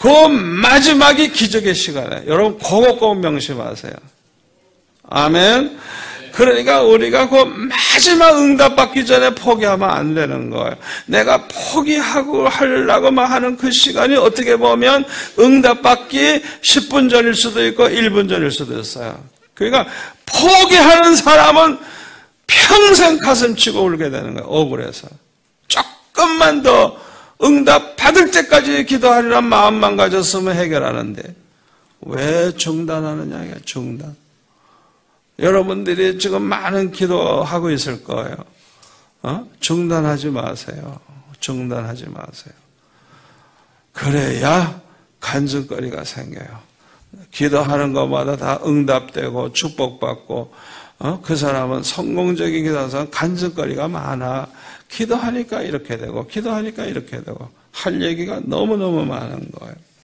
그 마지막이 기적의 시간에 여러분 그거 꼭 명심하세요. 아멘. 그러니까 우리가 그 마지막 응답받기 전에 포기하면 안 되는 거예요. 내가 포기하고 하려고 하는 그 시간이 어떻게 보면 응답받기 10분 전일 수도 있고 1분 전일 수도 있어요. 그러니까 포기하는 사람은 평생 가슴치고 울게 되는 거예요. 억울해서. 조금만 더 응답 받을 때까지 기도하리란 마음만 가졌으면 해결하는데 왜 중단하느냐 이게 중단. 여러분들이 지금 많은 기도하고 있을 거예요. 중단하지 마세요. 중단하지 마세요. 그래야 간증거리가 생겨요. 기도하는 것마다 다 응답되고 축복받고 그 사람은 성공적인 기도하는 간증거리가 많아. 기도하니까 이렇게 되고 기도하니까 이렇게 되고 할 얘기가 너무너무 많은 거예요.